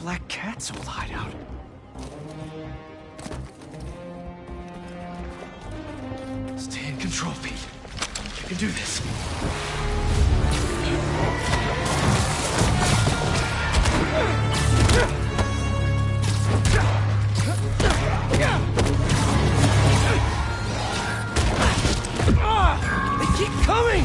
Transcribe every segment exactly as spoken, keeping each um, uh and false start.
Black Cat's old hideout. Stay in control, Pete. You can do this. They keep coming!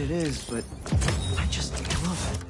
it is, but I just love it.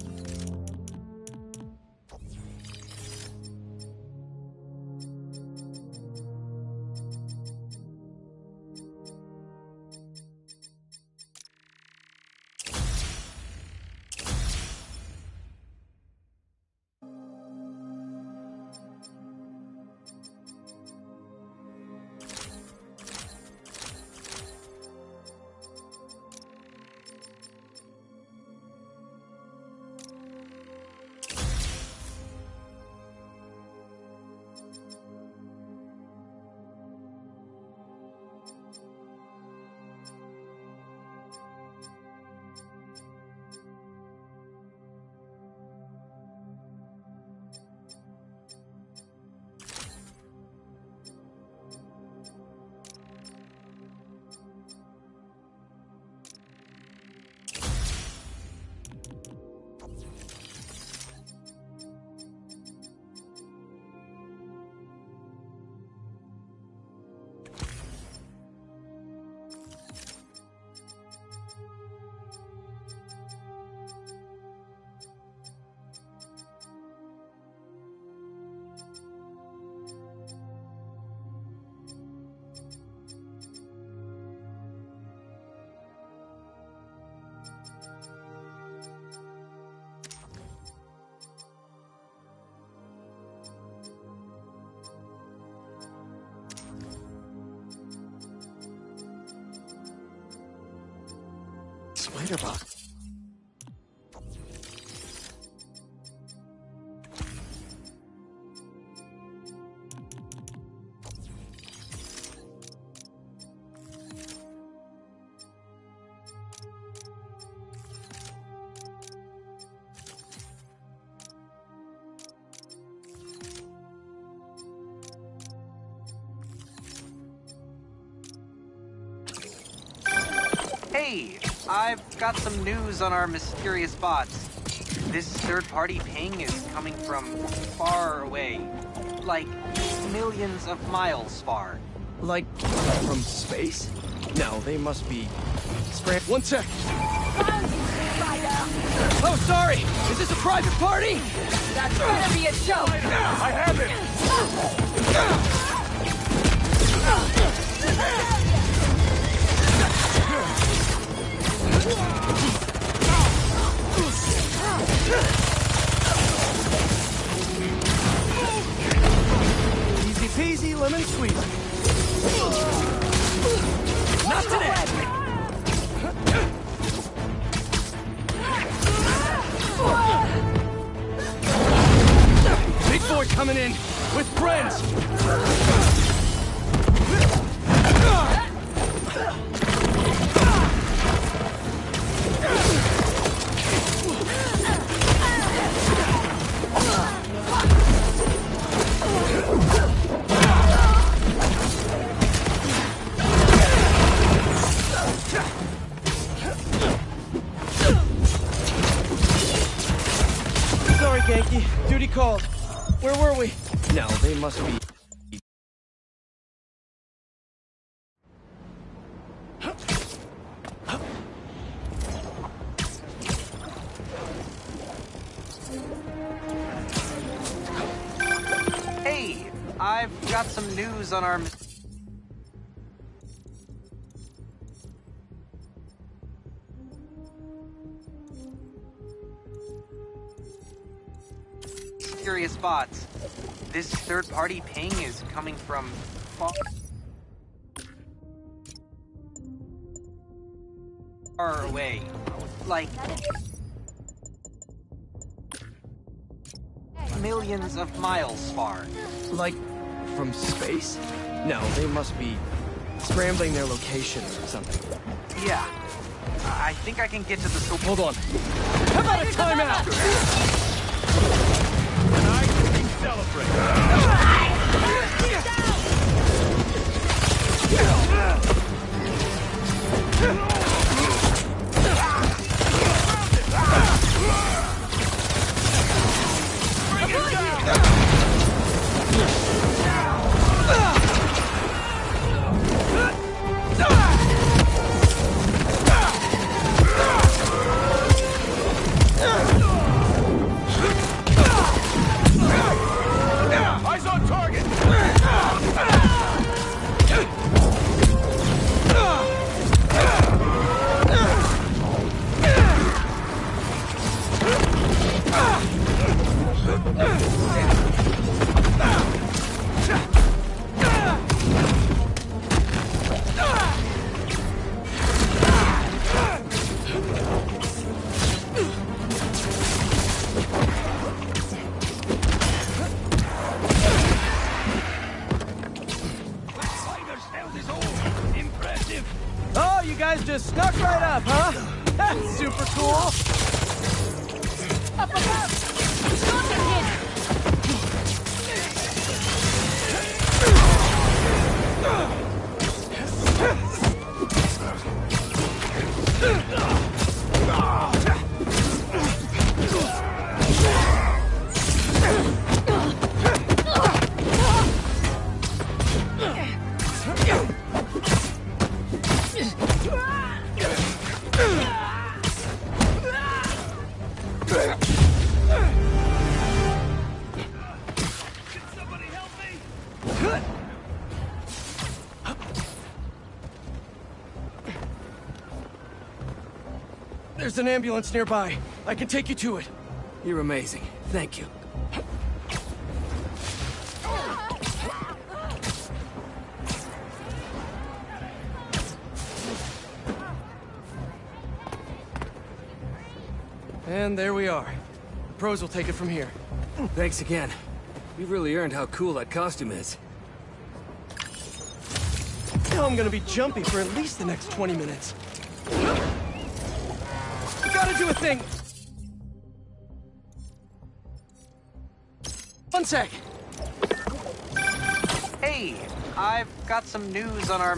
Spider bot. Hey, I've got some news on our mysterious bots. This third-party ping is coming from far away. Like, millions of miles far. Like, from space? No, they must be... Scram- One sec! Oh, sorry! Is this a private party? That's gonna be a joke! I have it! Easy peasy, lemon squeezy. Not today! Big boy coming in with friends! Sorry, Genki. Duty called. Where were we? No, they must be... Hey, I've got some news on our mysterious bots. This third-party ping is coming from far... far away. Like... millions of miles far. Like, from space? No, they must be scrambling their locations or something. Yeah. I think I can get to the... So Hold on. How about a timeout? Tonight we celebrate. Bring it down. Oh, you guys just snuck right up, huh? That's super cool. Up above! Stalker hit! There's an ambulance nearby. I can take you to it. You're amazing. Thank you. And there we are. Pros will take it from here. Thanks again. You really earned how cool that costume is. Now I'm gonna be jumpy for at least the next twenty minutes. You gotta do a thing! One sec! Hey, I've got some news on our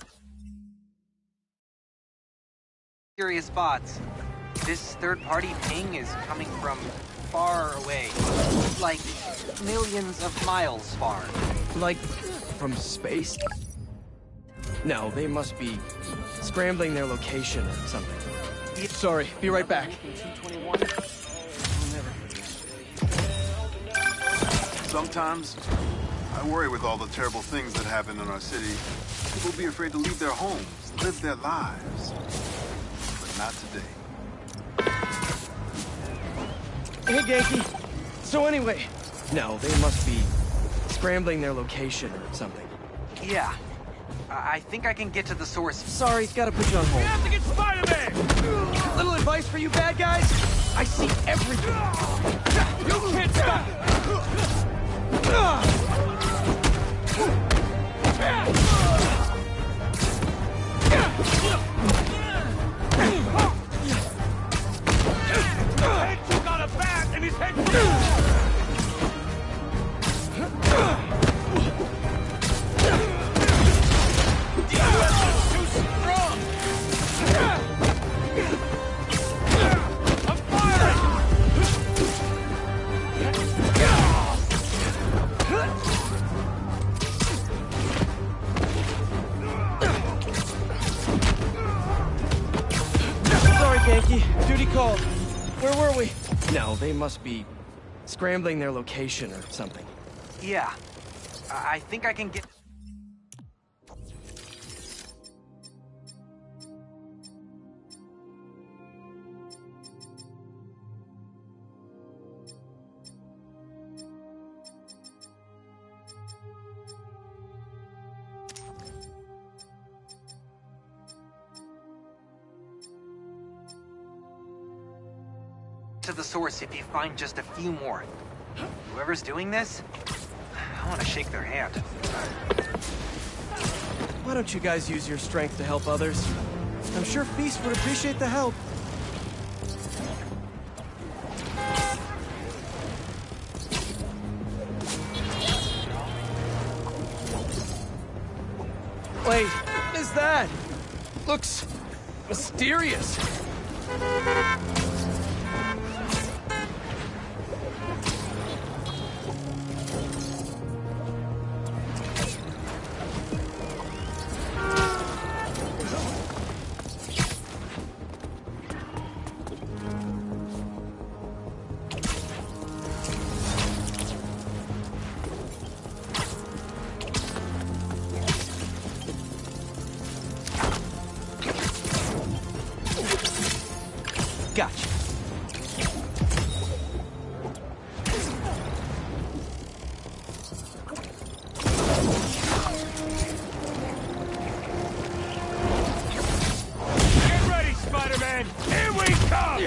mysterious bots. This third-party ping is coming from far away. Like, millions of miles far. Like, from space? No, they must be scrambling their location or something. Sorry, be right back. Sometimes, I worry with all the terrible things that happen in our city. People be afraid to leave their homes, live their lives. But not today. Hey, Genki. So anyway... No, they must be scrambling their location or something. Yeah. I I think I can get to the source. Sorry, gotta put you on hold. We have to get Spider-Man! Little advice for you bad guys? I see everything. You can't stop! Head took out a bat and his head... Genki, duty called. Where were we? No, they must be scrambling their location or something. Yeah. I I think I can get... to the source if you find just a few more. Whoever's doing this, I want to shake their hand. Why don't you guys use your strength to help others? I'm sure Feast would appreciate the help. Wait, what is that? Looks mysterious. Gotcha. Get ready, Spider-Man! Here we come!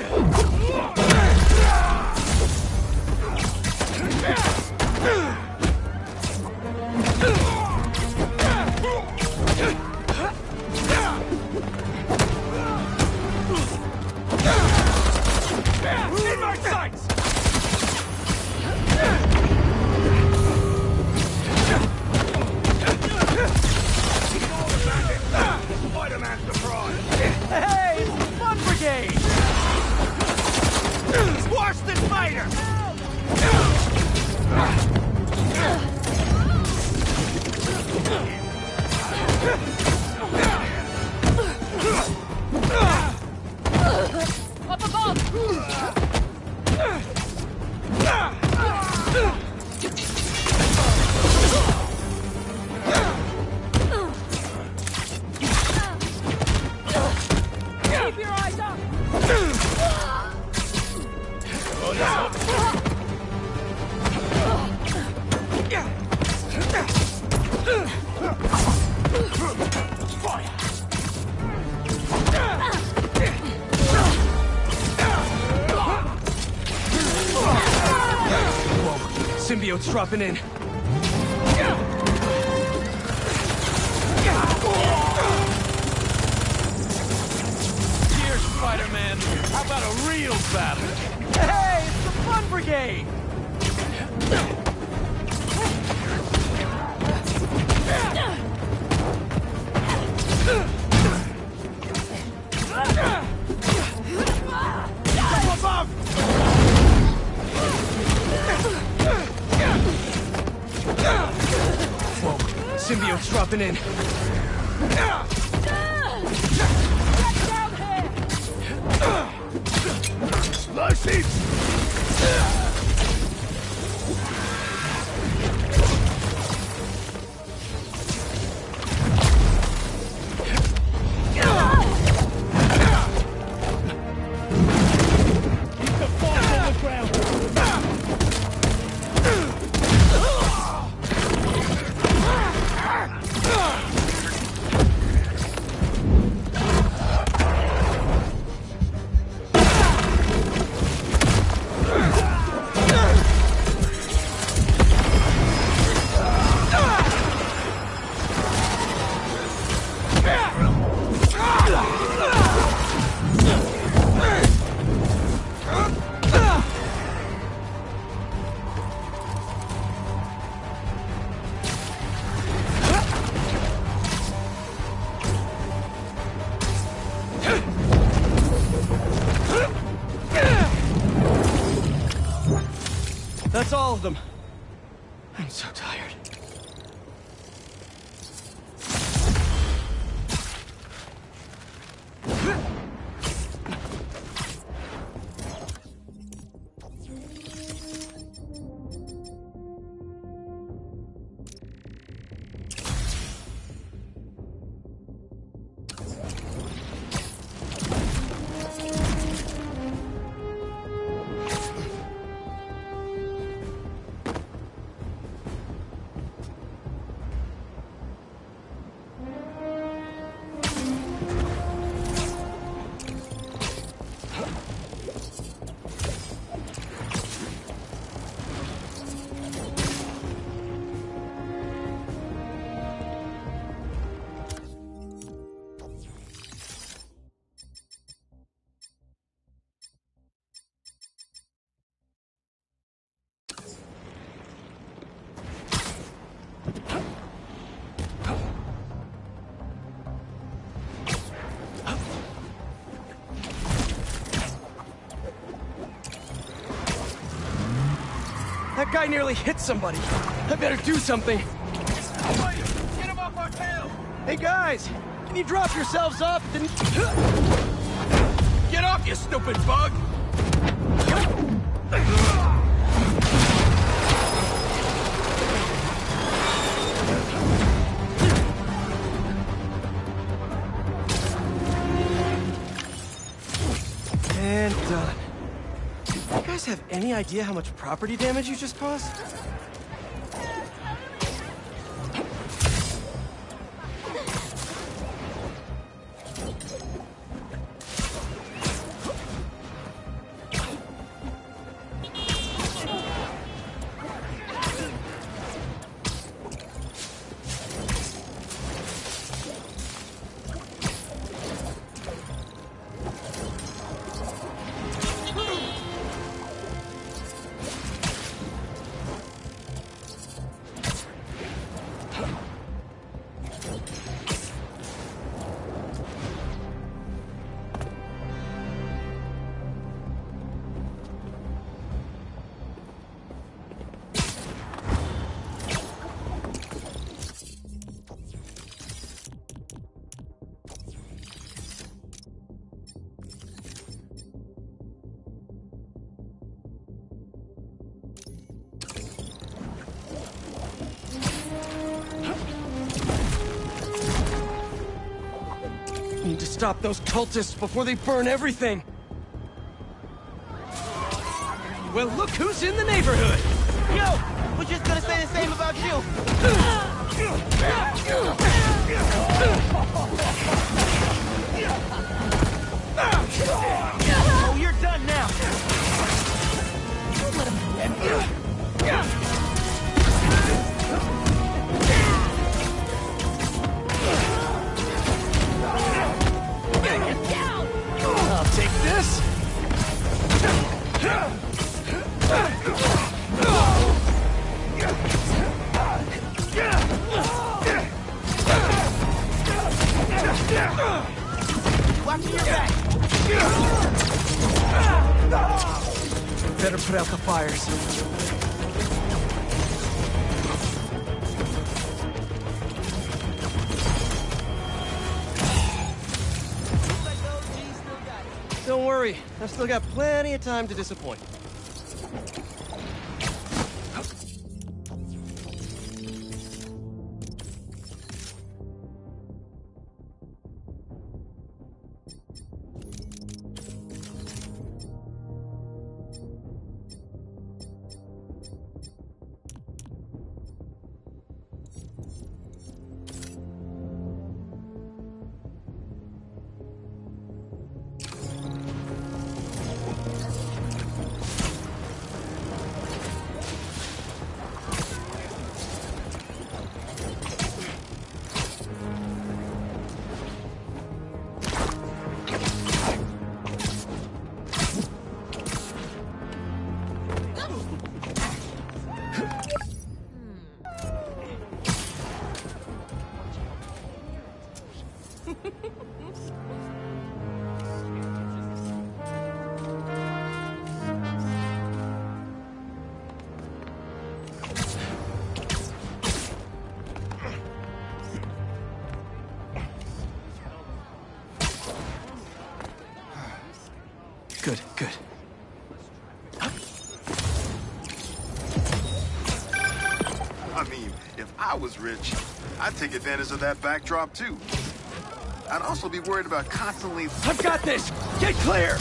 Up above! Keep your eyes up! Symbiote's dropping in. Cheers, Spider-Man. How about a real battle? Hey, it's the Fun Brigade! Up above! Whoa, symbiote's dropping in. Get down here! Slushy! Keep the balls on the ground! That's all of them. I'm so tired. That guy nearly hit somebody. I better do something. Get him off our tail! Hey guys, can you drop yourselves off? Then... Get off, you stupid bug! And done. You guys have any idea how much property damage you just caused? Need to stop those cultists before they burn everything. Well, look who's in the neighborhood! Yo! We're just gonna say the same about you! Oh, you're done now! I'll take this! Watching your back! Better put out the fires. Don't worry, I've still got plenty of time to disappoint. Good, good. I mean, if I was rich, I'd take advantage of that backdrop too. I'd also be worried about constantly... I've got this! Get clear!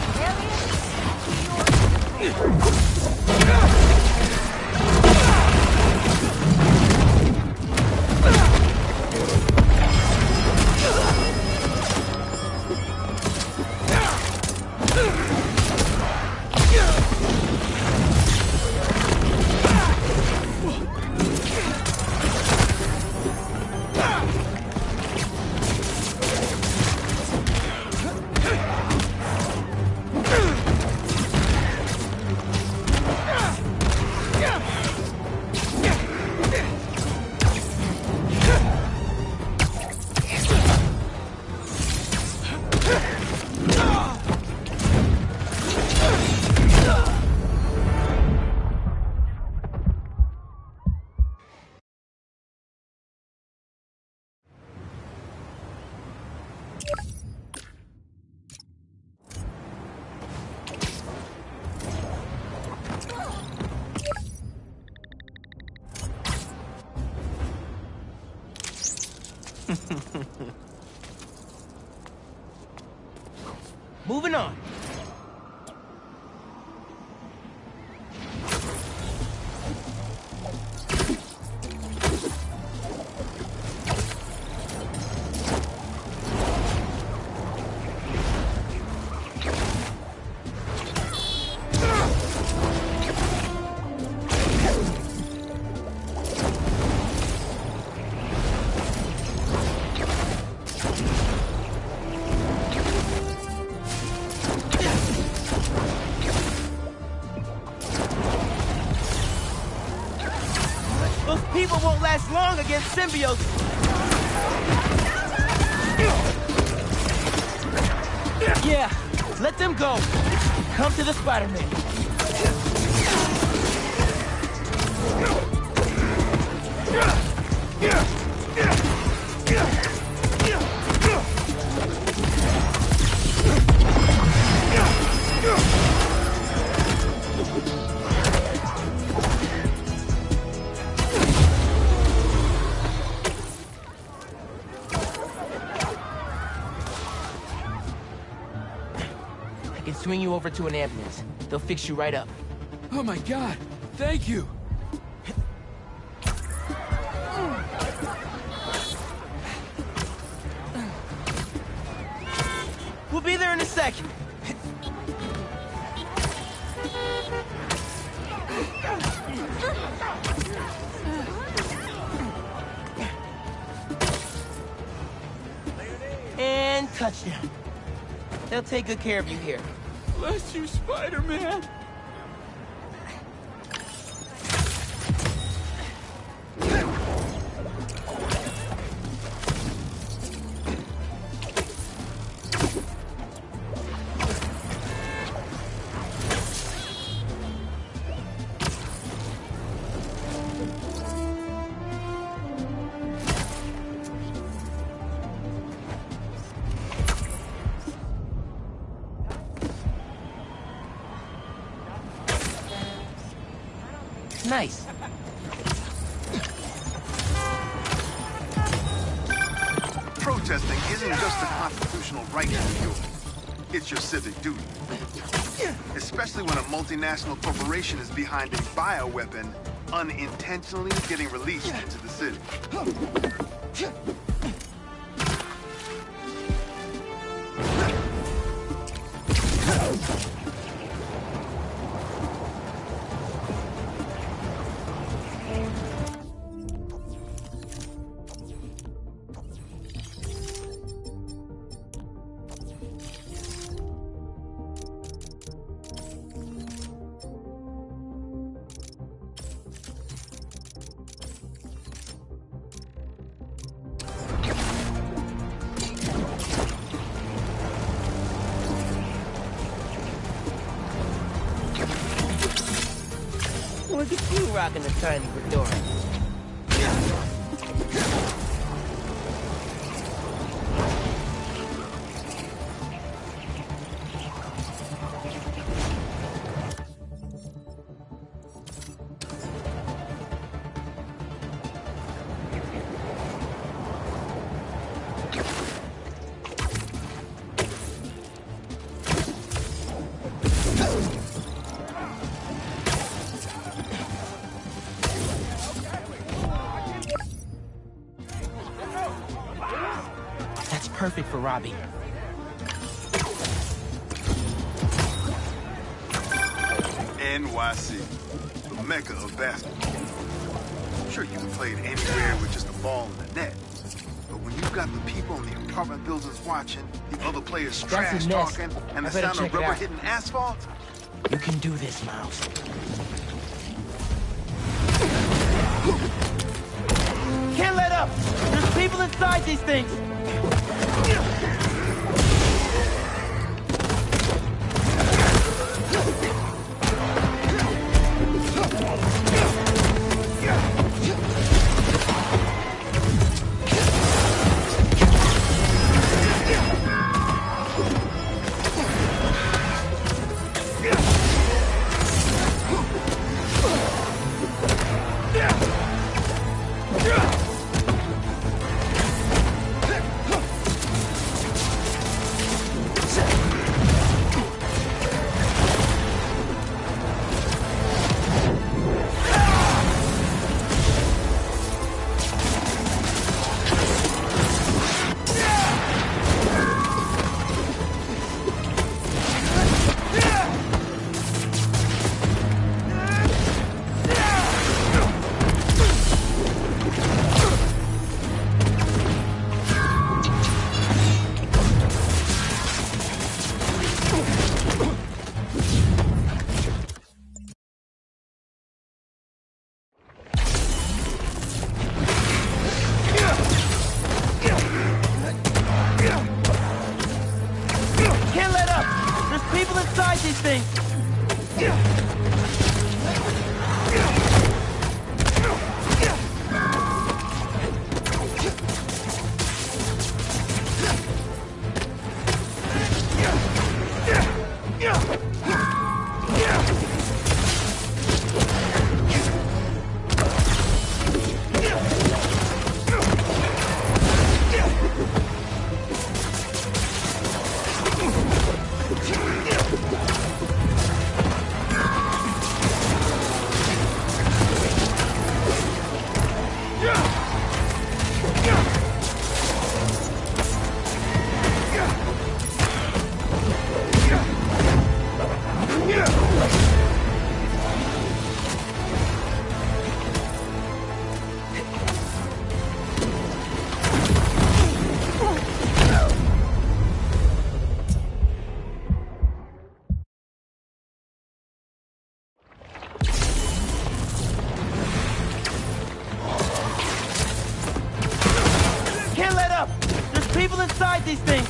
Moving on. Those people won't last long against symbiotes. Yeah, let them go. Come to the Spider-Man. can swing you over to an ambulance. They'll fix you right up. Oh my god, thank you. We'll be there in a second. And touchdown. They'll take good care of you here. Bless you, Spider-Man. Nice. Protesting isn't just a constitutional right in New York. It's your civic duty. Especially when a multinational corporation is behind a bioweapon unintentionally getting released into the city. Look at you rocking the tiny fedora. Perfect for Robbie. N Y C, the mecca of basketball. Sure, you can play it anywhere with just a ball in the net. But when you've got the people in the apartment buildings watching, the other players trash talking, and the sound of rubber hitting asphalt, you can do this, Miles. Can't let up! There's people inside these things! Yeah. people inside these things!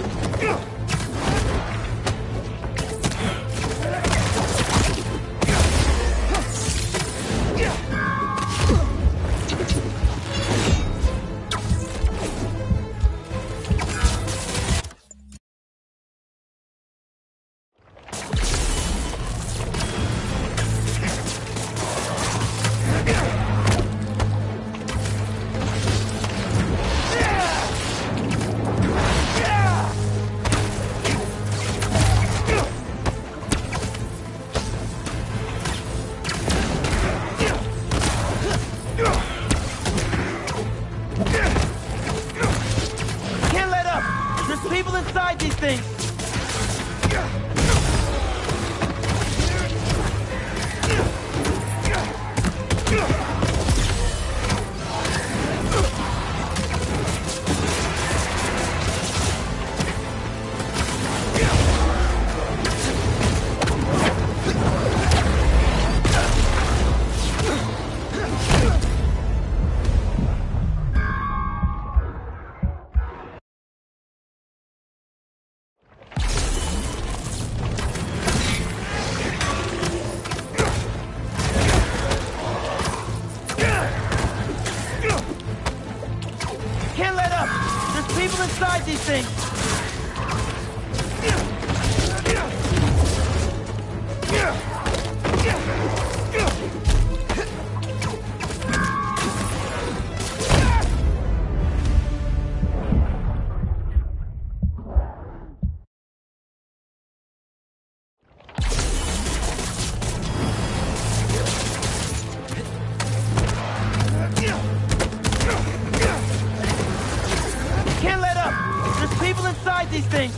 Can't let up! There's people inside these things! Can't let up! There's people inside these things! Can't let up! There's people inside these things!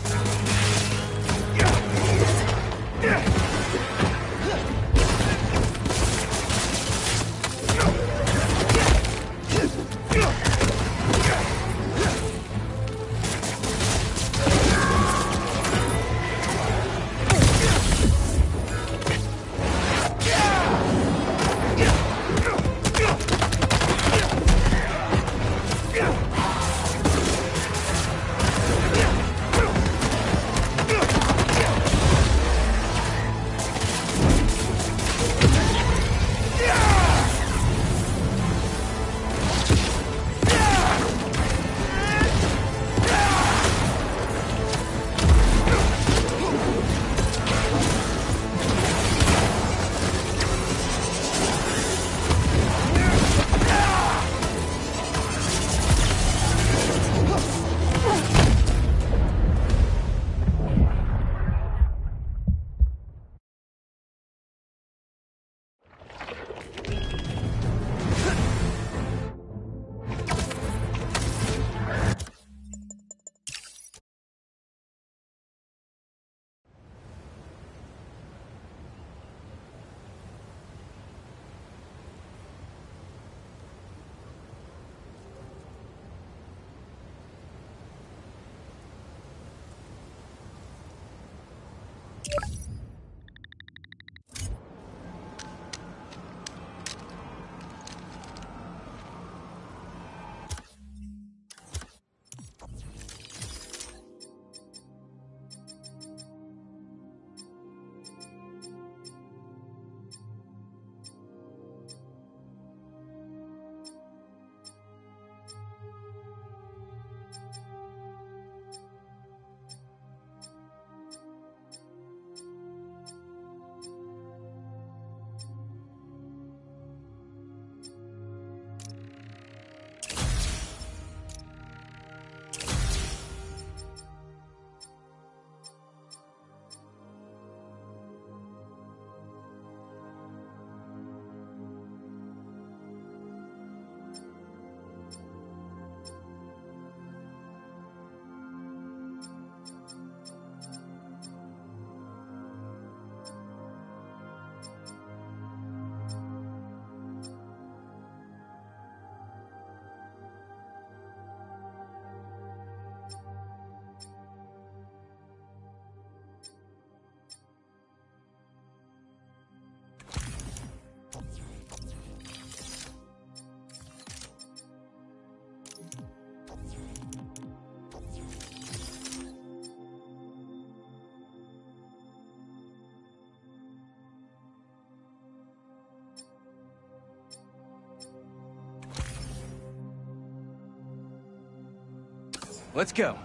Let's go.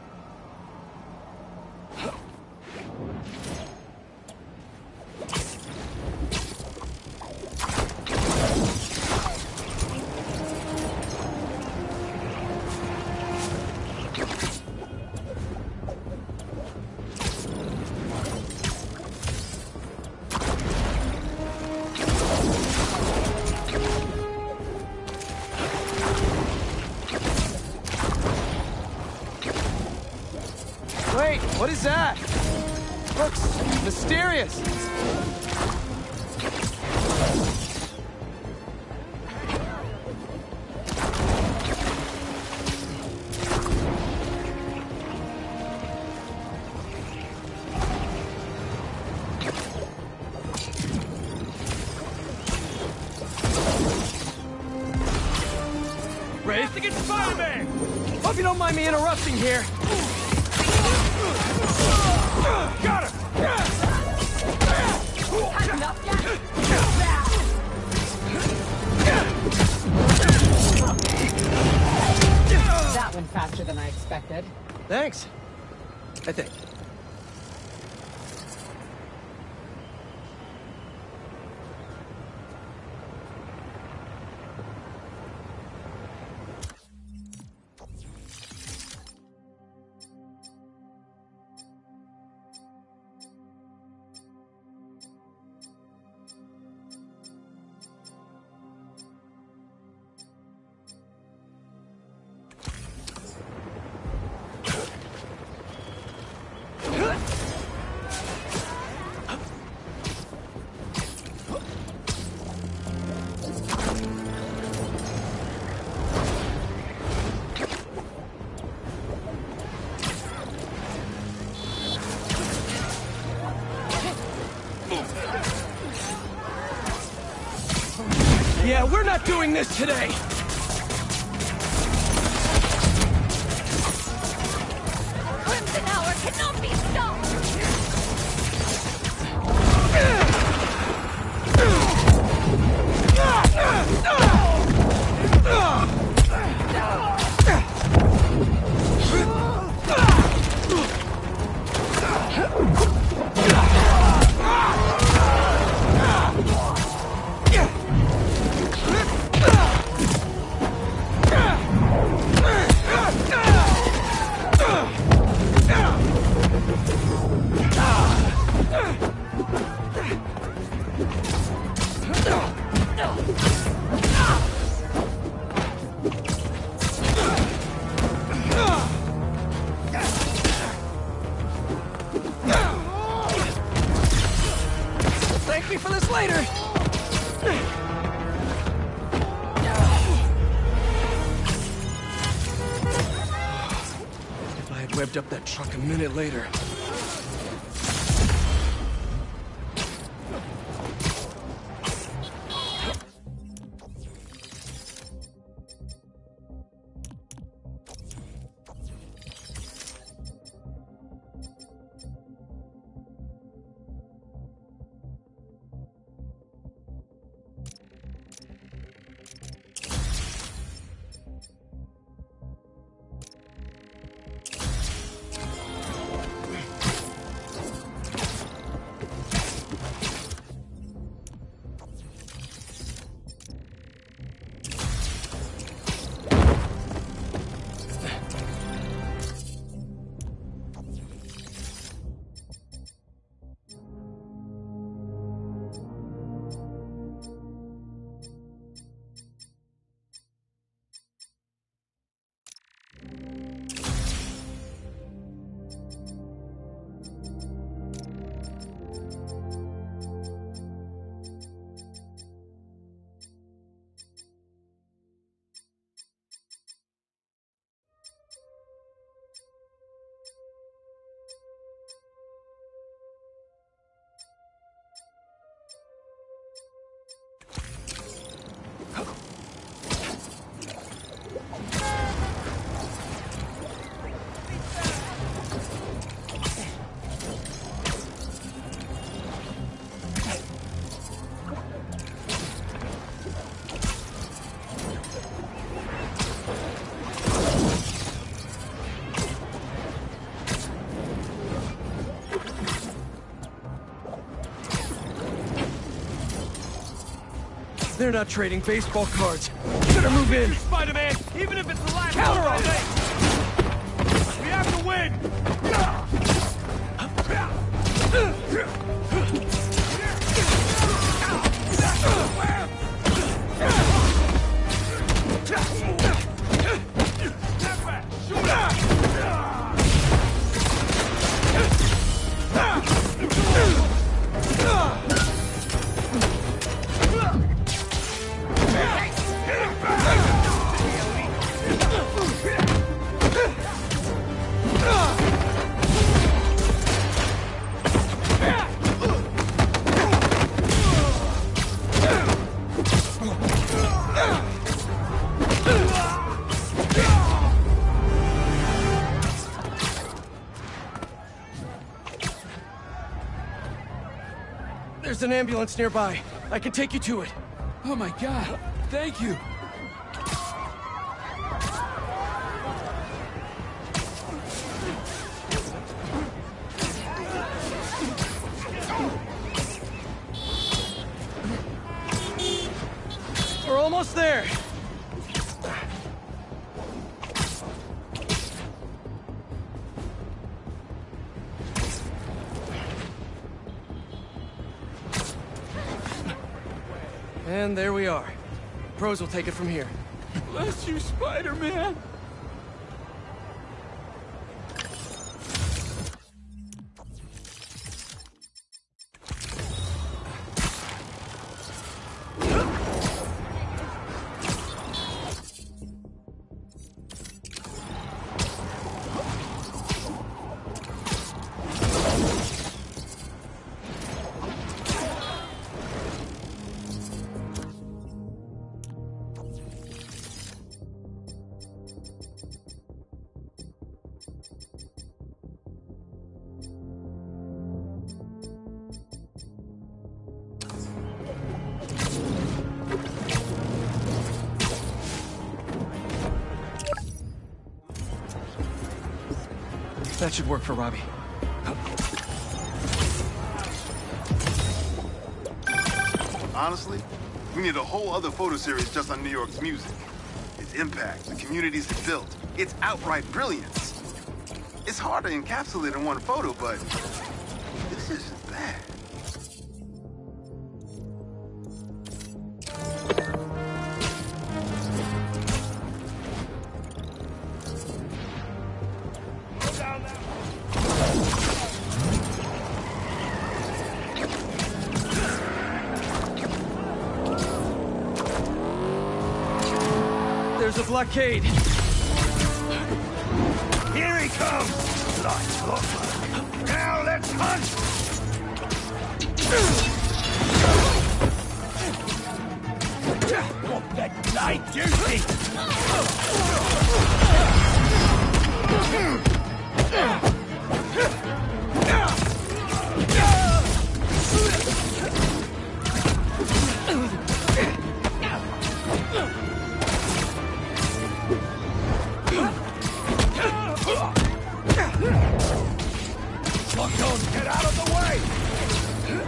Wait, what is that? Looks mysterious. Race to get Spider-Man! Hope you don't mind me interrupting here. Got him! Had enough yet? That went faster than I expected. Thanks. I think. Yeah, we're not doing this today! Crimson Hour cannot be stopped! Thank me for this later! If I had revved up that truck a minute later... They're not trading baseball cards. Better move in. Spider-Man, even if it's the last Counter one, on I think. We have to win. There's an ambulance nearby. I can take you to it. Oh my god, thank you. We're almost there. And there we are. Pros will take it from here. Bless you, Spider-Man. That should work for Robbie. Honestly, we need a whole other photo series just on New York's music. Its impact, the communities it built, its outright brilliance. It's hard to encapsulate in one photo, but this isn't bad. There's a blockade. Here he comes! Like clockwork. Now let's hunt! Want that blade juicy? Lock on, get out of the way!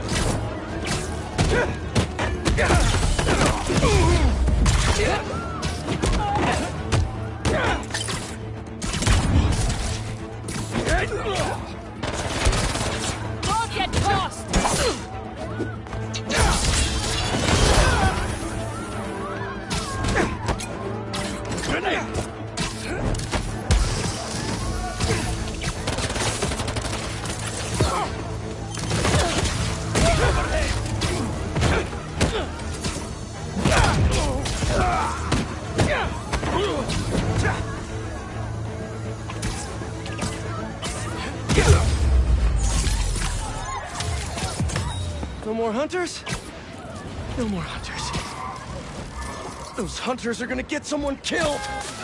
Don't get lost! Grenade! No more hunters? No more hunters. Those hunters are gonna get someone killed!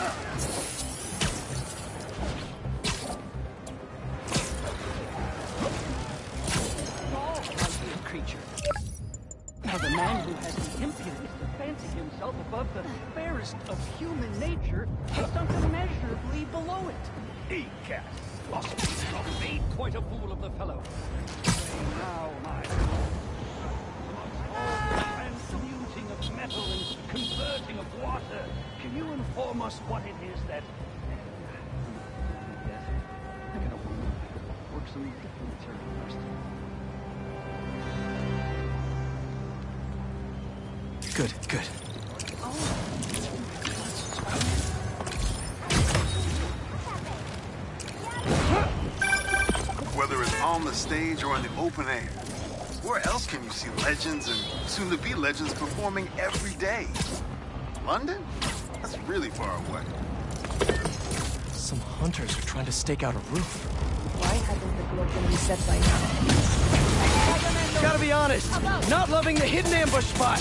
Creature. Now the man who has the impudence to fancy himself above the fairest of human nature has sunk immeasurably below it. He casts philosophy of made quite a fool of the fellow. Now, my transmuting of metal and converting of water. Can you inform us what it is that... Yes, I can open it. Work some different material first. Good, good. Whether it's on the stage or in the open air, where else can you see legends and soon-to-be legends performing every day? London? That's really far away. Some hunters are trying to stake out a roof. Why hasn't the door been reset by now? Gotta be honest, not loving the hidden ambush spot.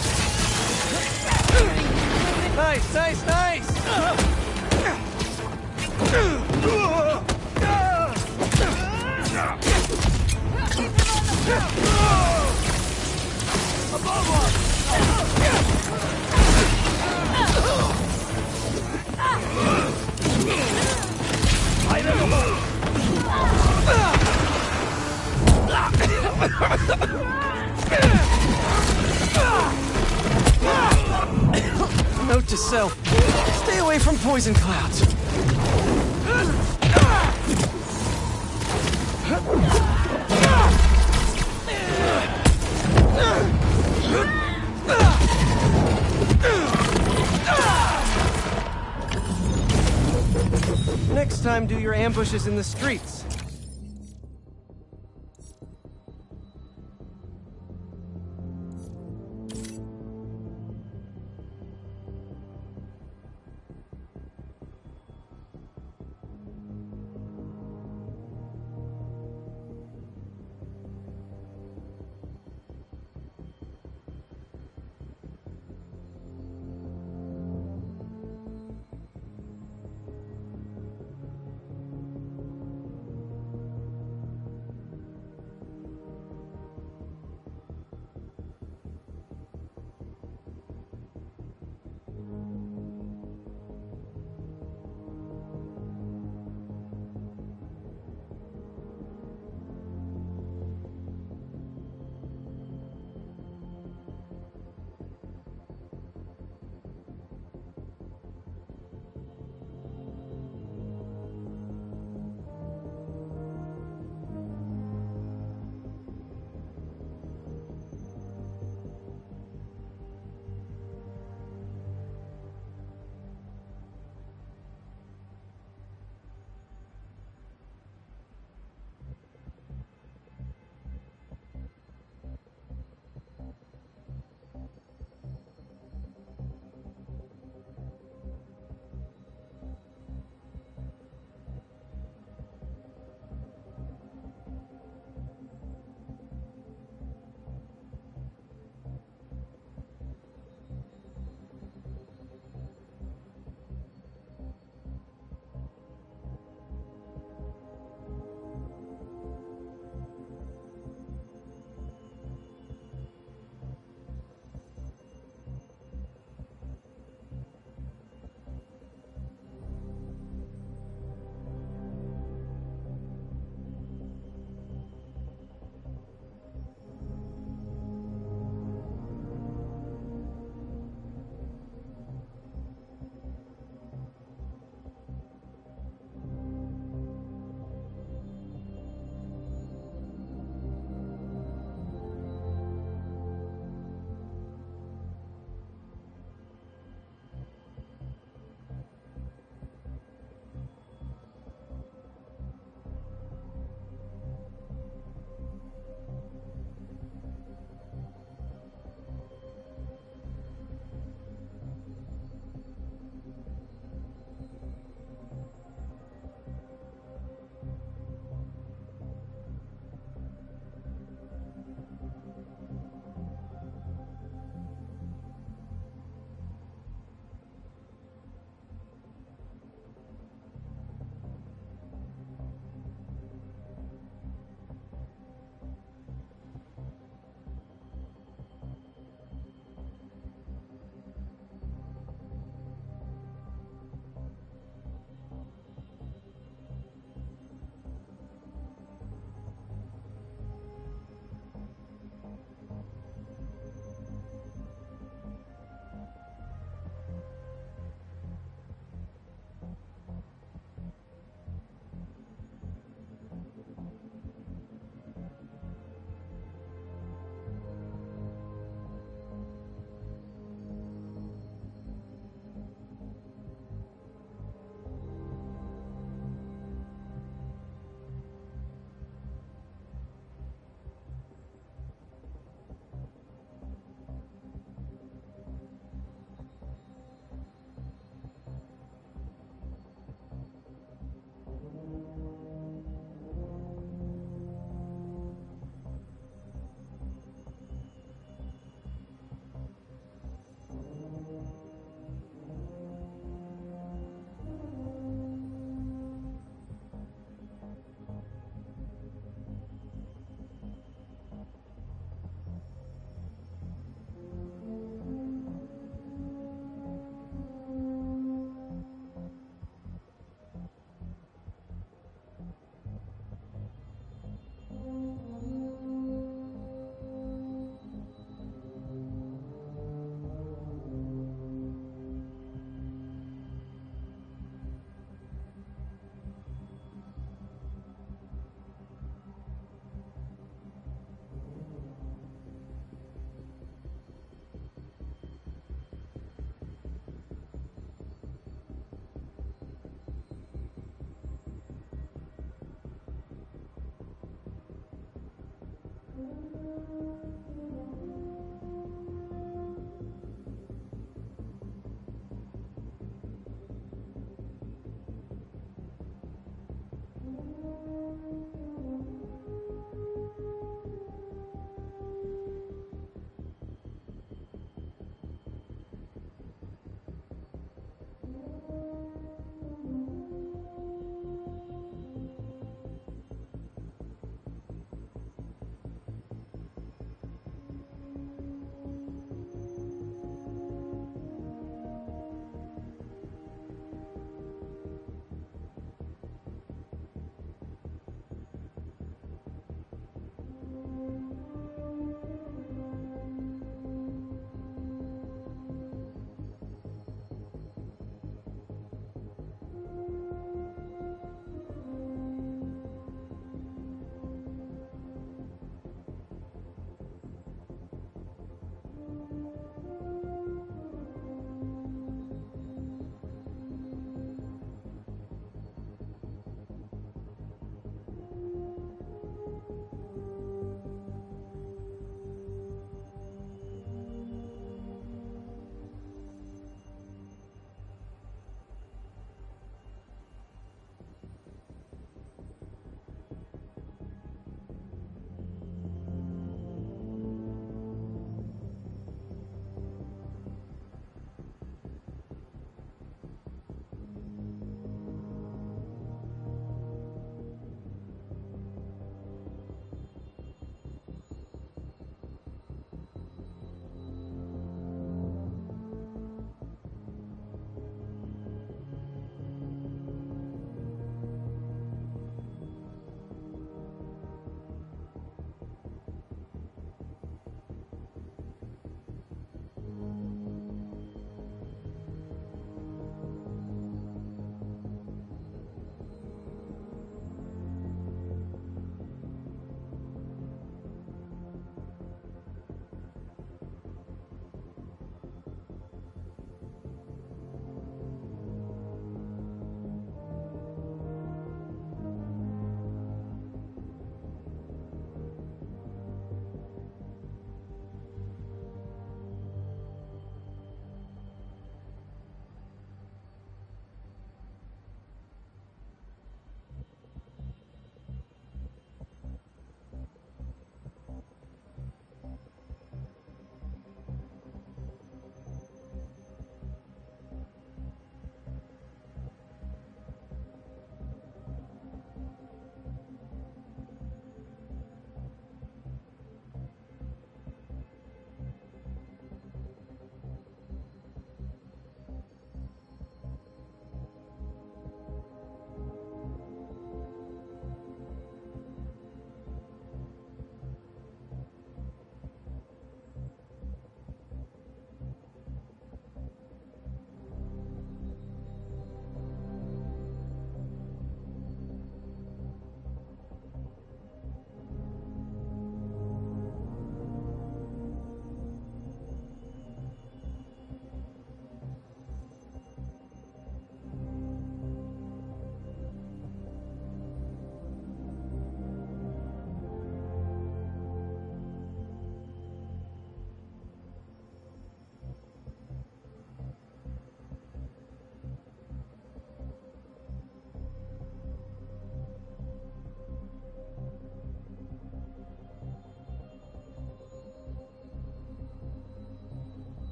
Nice, nice, nice! Note to self, stay away from poison clouds. Next time, do your ambushes in the streets.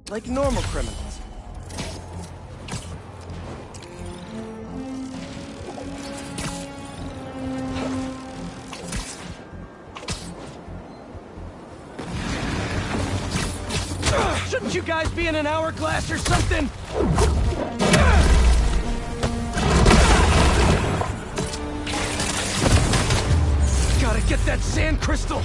like normal criminals. Shouldn't you guys be in an hourglass or something? Gotta get that sand crystal!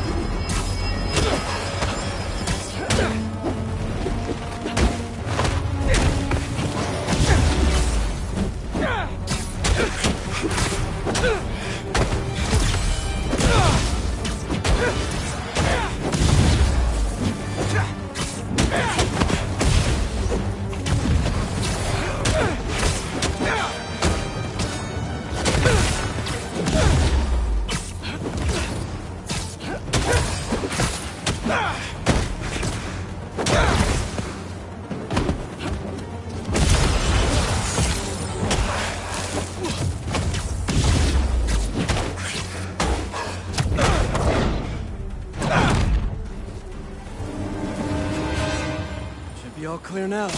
All clear now.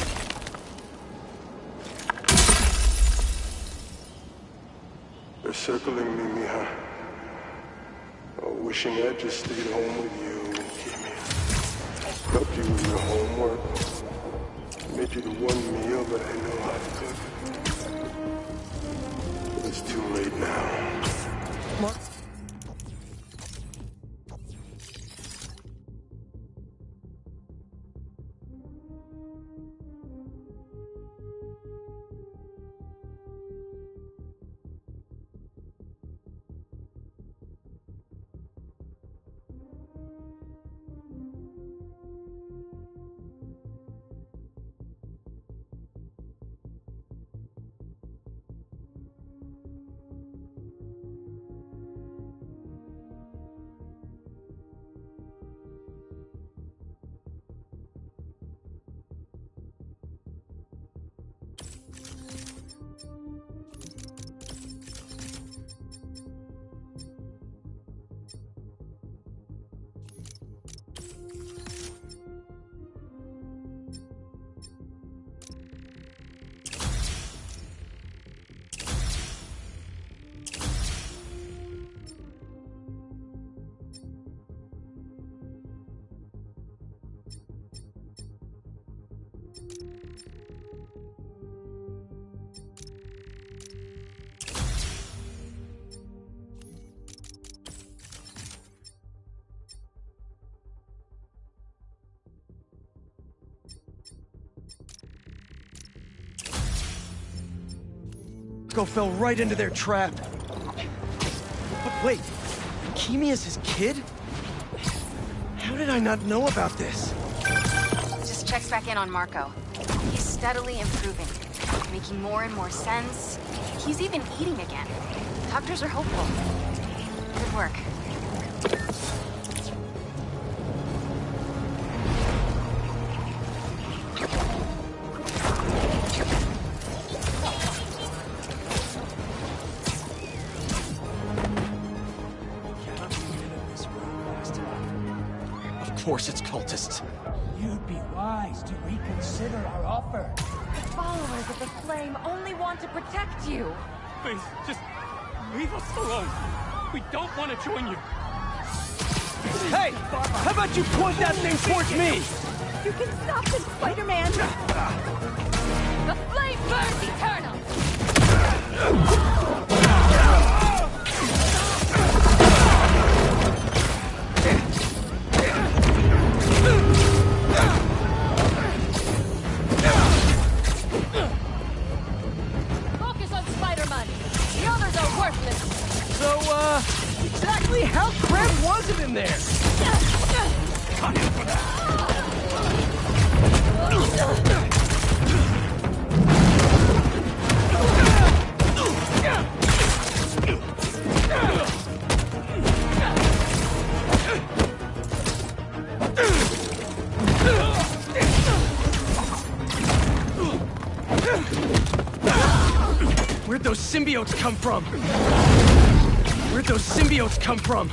They're circling me, Mija. Oh, wishing I'd just stayed home with you, Kimmy. Helped you with your homework. Made you the one meal that I know how to cook. But it's too late now. Mark. Fell right into their trap. But wait, Kimi is his kid? How did I not know about this? Just checks back in on Marco. He's steadily improving, making more and more sense. He's even eating again. Doctors are hopeful. Good work. Of course it's cultists. You'd be wise to reconsider our offer. The followers of the Flame only want to protect you. Please, just leave us alone. We don't want to join you. Hey! How about you point that thing towards me? You can stop this, Spider-Man! The flame burns eternal! Focus on Spider-Man. The others are worthless. So, uh, exactly how cramped was it in there? Where'd those symbiotes come from? Where'd those symbiotes come from?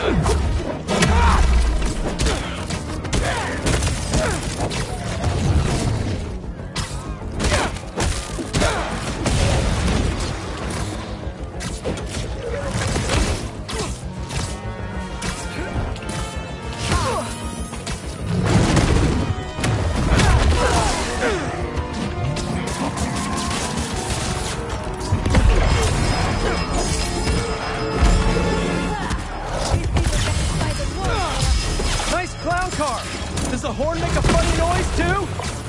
Nice clown car! Does the horn make a funny noise, too?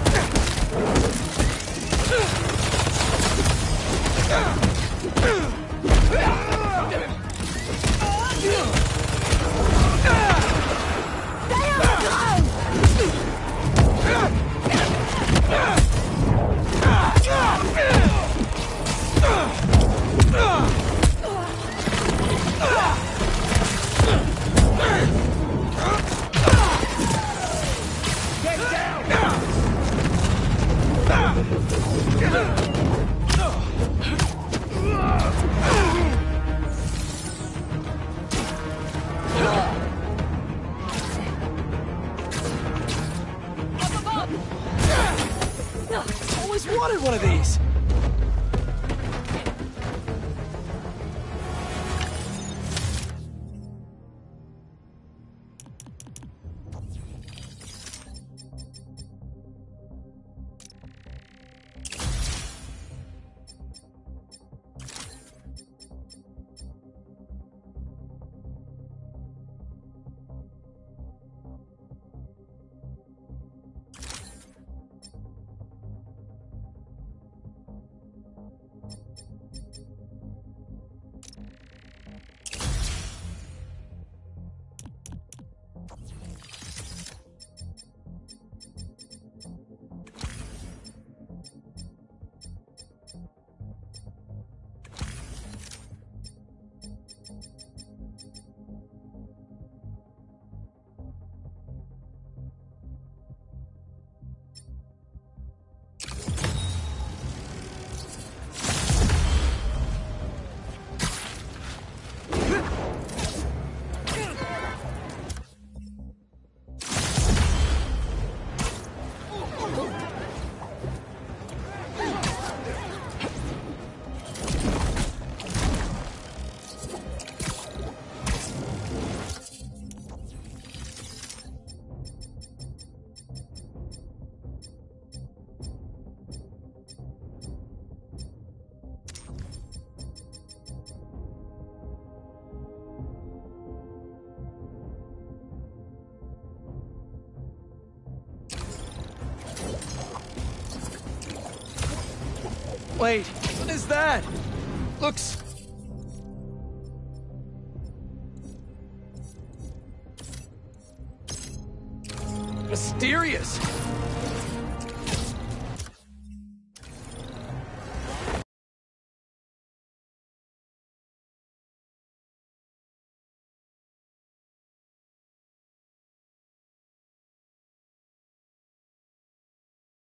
Always wanted one of these! Wait, what is that? Looks... mysterious.